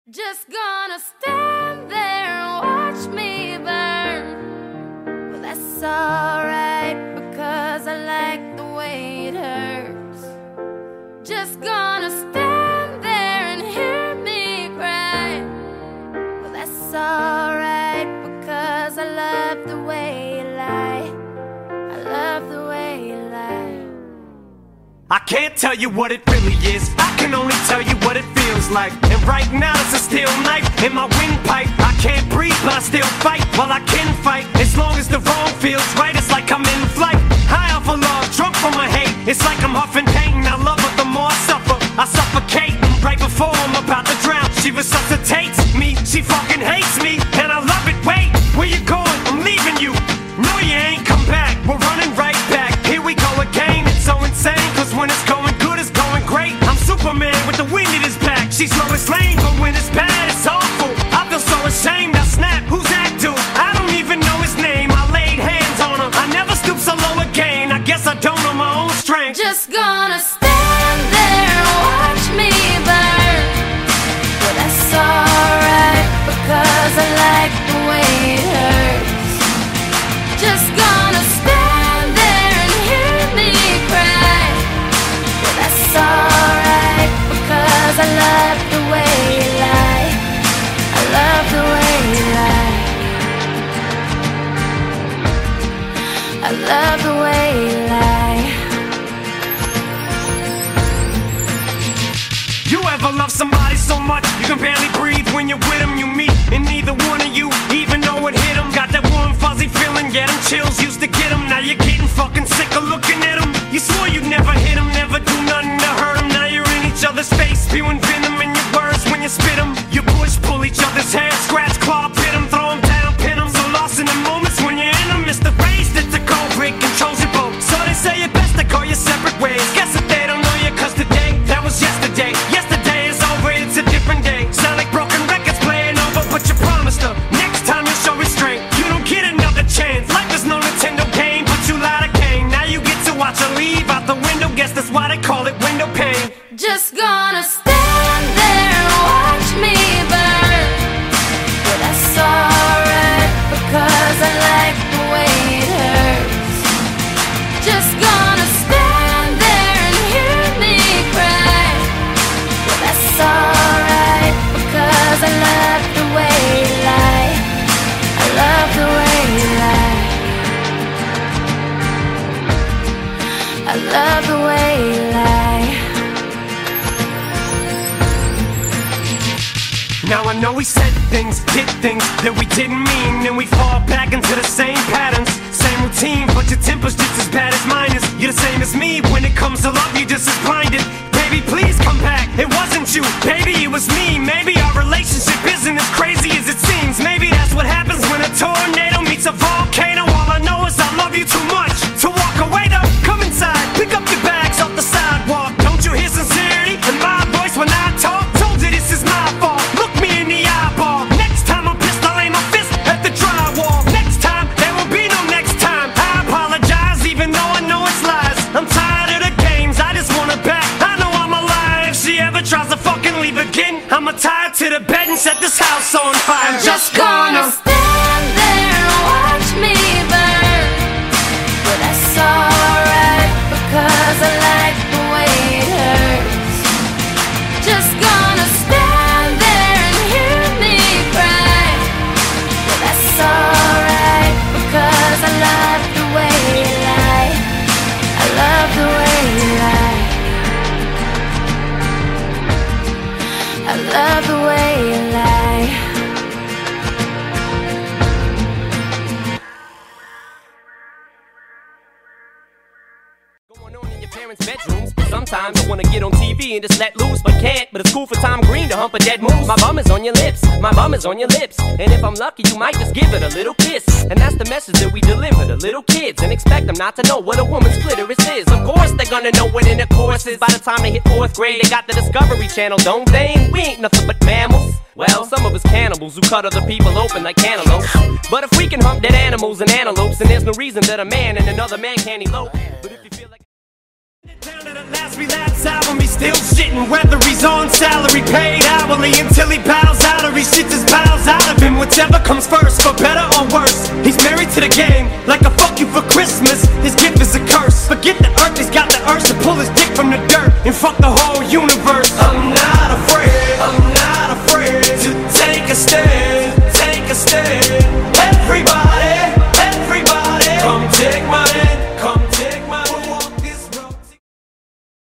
Just gonna stand there and watch me burn. Well, that's alright, because I like the way it hurts. Just gonna stand there and hear me cry. Well, that's alright, because I love the way you lie. I love the way you lie. I can't tell you what it really is, I can only tell you what it feels like. And right now it's a steel knife in my windpipe. I can't breathe but I still fight, while I can fight. As long as the wrong feels right, it's like I'm in flight. High off of love, drunk from my hate. It's like I'm huffing pain, I love her the more I suffer. I suffocate, right before I'm about to drown. She resuscitates me, she fucking hates me, and I love it. Wait, where you going? I'm leaving you. No, you ain't come back, we're running right back. Here we go again, it's so insane, cause when it's going good, it's going great. I'm Superman with the wind in his back. She's Lois Lane, but when it's bad, it's awful. I feel so ashamed, I snap, who's that dude? I don't even know his name, I laid hands on him. I never stoop so low again, I guess I don't know my own strength. Just gonna stand there and watch me burn. Well, that's alright, because I like the way it hurts. Just gonna stand there and hear me cry. Well, that's alright, because I love the way you lie. I love the way you lie. I love the way you lie. You ever love somebody so much you can barely breathe when you're with them? You meet, and neither one of you even know it hit them. Got that warm fuzzy feeling, yeah, them chills used to get them. Now you're getting fucking sick of looking at them. You swore you'd never hit them, never do nothing to hurt them. Now you're in each other's face, spewing venom in your words when you spit them. You push, pull each other's hair, scratch, claw, pit them, throw them down, pin them. So lost in the moments when you're in them, it's the race that's a cold break, controls your boat. So they say it best to go your separate ways. Guess that they don't know you, cause today, that was yesterday. Yesterday is over, it's a different day. Sound like broken records playing over, but you promised her next time you'll show restraint. You don't get another chance, life is no Nintendo game, but you lied again. Now you get to watch her leave out the window, guess that's why they call it window pane. Just gonna stand there and watch me burn. But that's alright, because I like the way it hurts. Just gonna stand there and hear me cry. But that's alright, because I love the way you lie. I love the way you lie. I love the way you lie. Now I know we said things, did things that we didn't mean, and we fall back into the same patterns, same routine, but your temper's just as bad as mine is. You're the same as me, when it comes to love, you're just as blinded. Baby, please come back, it wasn't you, baby, it was me. Maybe our relationship isn't as crazy as it seems. Maybe that's what happens when a tornado meets a volcano. All I know is I love you too much to walk away though. Come inside, pick up your bags off the sidewalk. Don't you hear sincerity in my voice when I talk? Told you this is my fault, look me in the eyeball. Next time I'm pissed, I'll aim my fist at the drywall. Next time, there will be no next time. I apologize even though I know it's lies. I'm tired of the games, I just want her back. I know I'm alive, if she ever tries to fucking leave again, I'ma tie her to the bed and set this house on fire. I'm just gonna stand there and watch me burn. But that's alright, because I like the way it hurts. Just gonna stand there and hear me cry. But that's alright, because I love the way you lie. I love the way you lie. I love the way you lie. Going on in your parents' bedrooms. Sometimes I wanna get on TV and just let loose, but can't. But it's cool for Tom Green to hump a dead moose. My bum is on your lips, my bum is on your lips. And if I'm lucky, you might just give it a little kiss. And that's the message that we deliver to little kids, and expect them not to know what a woman's clitoris is. Of course they're gonna know what intercourse is. By the time they hit 4th grade, they got the Discovery Channel, don't they? And we ain't nothing but mammals. Well, some of us cannibals who cut other people open like cantaloupes. But if we can hump dead animals and antelopes, then there's no reason that a man and another man can't elope. But if you feel like Down to the last relapse album, he's still shitting, whether he's on salary, paid hourly, until he bows out or he shits his bowels out of him. Whichever comes first, for better or worse. He's married to the game, like a fuck you for Christmas. His gift is a curse. Forget the earth, he's got the urge to pull his dick from the dirt and fuck the whole universe. I'm not afraid to take a stand, take a stand. Everybody